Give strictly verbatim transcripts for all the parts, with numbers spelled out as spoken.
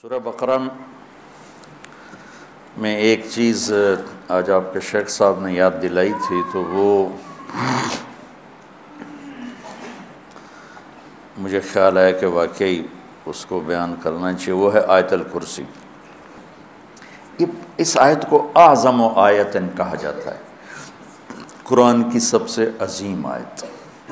سورہ بقرہ میں ایک چیز آج آپ کے شیخ صاحب نے یاد دلائی تھی، تو وہ مجھے خیال آیا کہ واقعی اس کو بیان کرنا چاہیے، وہ ہے آیت الکرسی۔ اس آیت کو اعظم آیت کہا جاتا ہے، قرآن کی سب سے عظیم آیت۔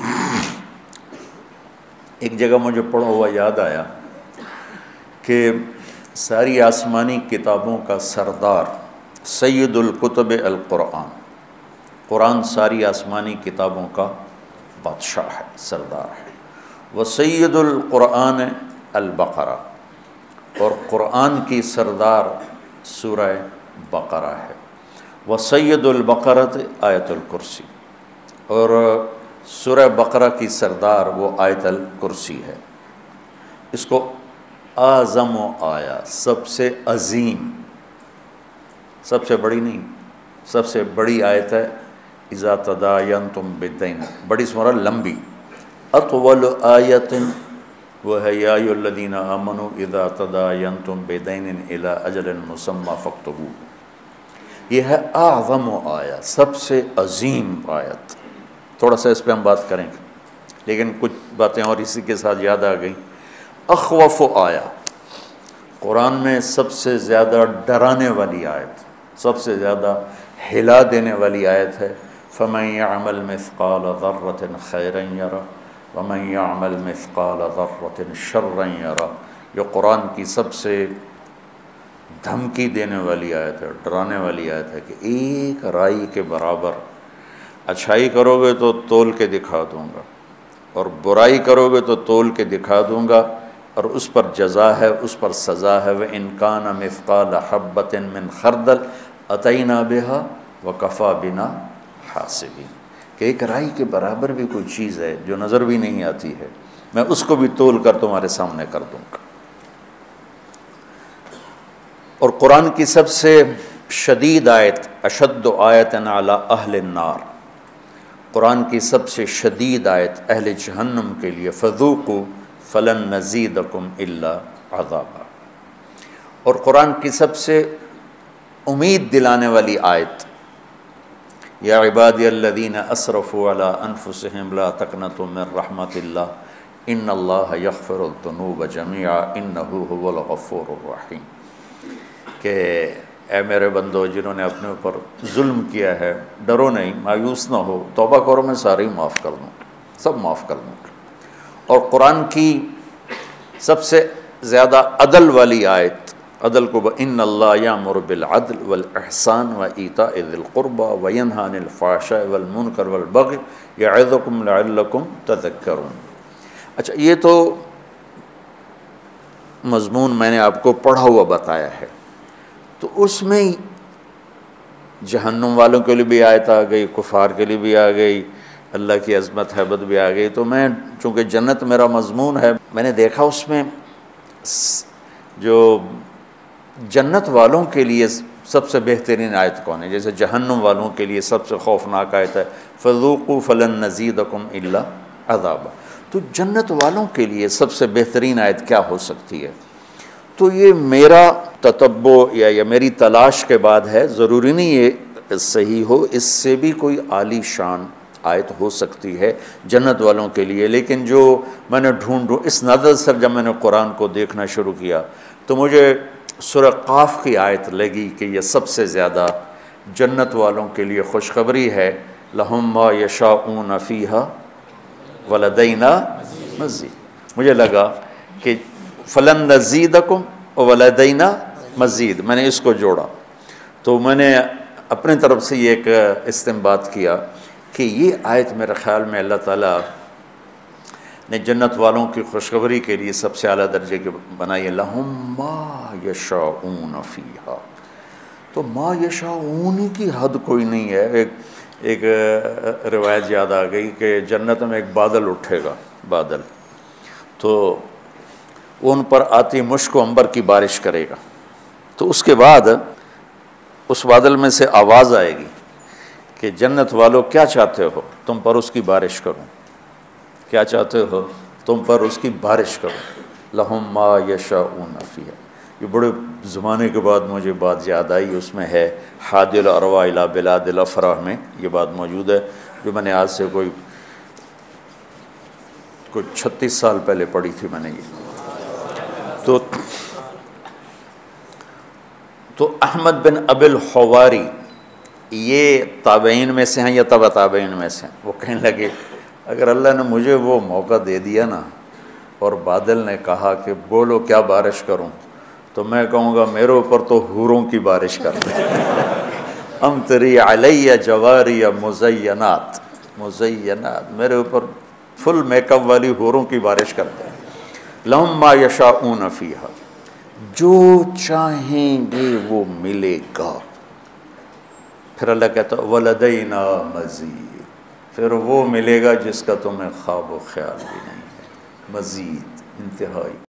ایک جگہ مجھے پڑھا ہوا یاد آیا کہ ساری آسمانی کتابوں کا سردار سید الکتب القرآن، قرآن ساری آسمانی کتابوں کا بادشاہ ہے، سردار ہے۔ وہ سید القرآن البقرہ، اور قرآن کی سردار سورہ بقرہ ہے۔ وہ سید البقرۃ آیت الکرسی، اور سورہ بقرہ کی سردار وہ آیت الکرسی ہے۔ اس کو اعظم و آیا، سب سے عظیم، سب سے بڑی نہیں، سب سے بڑی آیت ہے۔ اذا تداینتم بدین، بڑی سورہ لمبی۔ اطول آیت وہ ہے یا ایھا الذین آمنوا اذا تداینتم بدین الی اجل مسمی فاکتبوہ۔ یہ ہے اعظم و آیا، سب سے عظیم آیت۔ تھوڑا سا اس پہ ہم بات کریں گے، لیکن کچھ باتیں اور اسی کے ساتھ یاد آ گئیں۔ اخوف آیا، قرآن میں سب سے زیادہ ڈرانے والی آیت، سب سے زیادہ ہلا دینے والی آیت ہے۔ فَمَن يَعْمَلْ مِثْقَالَ ذَرَّةٍ خَيْرًا يَرَهُ وَمَن يَعْمَلْ مِثْقَالَ ذَرَّةٍ شَرًّا يَرَهُ۔ یہ قرآن کی سب سے دھمکی دینے والی آیت ہے، ڈرانے والی آیت ہے کہ ایک رائی کے برابر اچھائی کرو گے تو تول کے دکھا دوں گا، اور برائی کرو گے تو تول کے دکھا دوں گا، اور اس پر جزا ہے، اس پر سزا ہے۔ وَإِن كَانَ مِثْقَالَ حَبَّةٍ مِّنْ خَرْدَلٍ أَتَيْنَا بِهَا وَكَفَىٰ بِنَا حَاسِبِينَ، کہ ایک رائی کے برابر بھی کوئی چیز ہے جو نظر بھی نہیں آتی ہے، میں اس کو بھی تول کر تمہارے سامنے کر دوں گا۔ اور قرآن کی سب سے شدید آیت، اشد آیت علی اہل النار، قرآن کی سب سے شدید آیت اہل جہنم کے لیے، فذوقوا فلن نزیدکم الا عذابا۔ اور قرآن کی سب سے امید دلانے والی آیت، یا عبادی الذین اسرفوا علی انفسہم لا تقنطوا من رحمت اللہ ان اللہ یغفر الذنوب جميعا انہ هو الغفور الرحیم، کہ اے میرے بندو جنہوں نے اپنے اوپر ظلم کیا ہے، ڈرو نہیں، مایوس نہ ہو، توبہ کرو، میں سارے ہی معاف کر دوں، سب معاف کر دوں گا۔ اور قرآن کی سب سے زیادہ عدل والی آیت، عدل کو ان اللہ یامر بالعدل والاحسان وایتاء ذی القربى وینہی عن الفحشاء والمنکر والبغی یعظکم لعلکم تذکرون۔ اچھا، یہ تو مضمون میں نے آپ کو پڑھا ہوا بتایا ہے، تو اس میں جہنم والوں کے لیے بھی آیت آ گئی، کفار کے لیے بھی آ گئی، اللہ کی عظمت حیبت بھی آ گئی۔ تو میں چونکہ جنت میرا مضمون ہے، میں نے دیکھا اس میں جو جنت والوں کے لیے سب سے بہترین آیت کون ہے، جیسے جہنم والوں کے لیے سب سے خوفناک آیت ہے فذوقوا فلن نزیدکم الا عذابا۔ تو جنت والوں کے لیے سب سے بہترین آیت کیا ہو سکتی ہے؟ تو یہ میرا تتبع یا یا میری تلاش کے بعد ہے، ضروری نہیں یہ صحیح ہو، اس سے بھی کوئی عالی شان آیت ہو سکتی ہے جنت والوں کے لیے۔ لیکن جو میں نے ڈھونڈ اس نظر سے جب میں نے قرآن کو دیکھنا شروع کیا تو مجھے سورہ قاف کی آیت لگی کہ یہ سب سے زیادہ جنت والوں کے لیے خوشخبری ہے، لَهُم مَّا يَشَاءُونَ فِيهَا وَلَدَيْنَا مَزِيدٌ۔ مجھے لگا کہ فلن نزیدکم وَلَدَيْنَا مزید، میں نے اس کو جوڑا، تو میں نے اپنے طرف سے یہ ایک استنباط کیا کہ یہ آیت میرے خیال میں اللہ تعالیٰ نے جنت والوں کی خوشخبری کے لیے سب سے اعلیٰ درجے کی بنائی ہے۔ لَهُم مَّا يَشَاءُونَ فِيهَا، تو ما یشاءون کی حد کوئی نہیں ہے۔ ایک ایک روایت یاد آ گئی کہ جنت میں ایک بادل اٹھے گا، بادل، تو وہ ان پر آتی مشک و عنبر کی بارش کرے گا، تو اس کے بعد اس بادل میں سے آواز آئے گی کہ جنت والو کیا چاہتے ہو، تم پر اس کی بارش کروں، کیا چاہتے ہو تم پر اس کی بارش کروں۔ لَهُم مَّا يَشَاءُونَ فِيهَا، یہ بڑے زمانے کے بعد مجھے بات یاد آئی، اس میں ہے حادی الارواح الی بلاد الافراح میں یہ بات موجود ہے، جو میں نے آج سے کوئی کوئی چھتیس سال پہلے پڑھی تھی میں نے یہ تو تو احمد بن ابی الحواری یہ تابعین میں سے ہیں یا تبع تابعین میں سے ہیں؟ وہ کہنے لگے اگر اللہ نے مجھے وہ موقع دے دیا نا اور بادل نے کہا کہ بولو کیا بارش کروں، تو میں کہوں گا میرے اوپر تو حوروں کی بارش کر دیں امطری علیہ جواری مزینات مزینات میرے اوپر فل میک اپ والی حوروں کی بارش کر دیں، لہم ما یشاءون فیہا، جو چاہیں گے وہ ملے گا۔ پھر اللہ کہتا وَلَدَيْنَا مزید، پھر وہ ملے گا جس کا تمہیں خواب و خیال بھی نہیں ہے، مزید انتہائی۔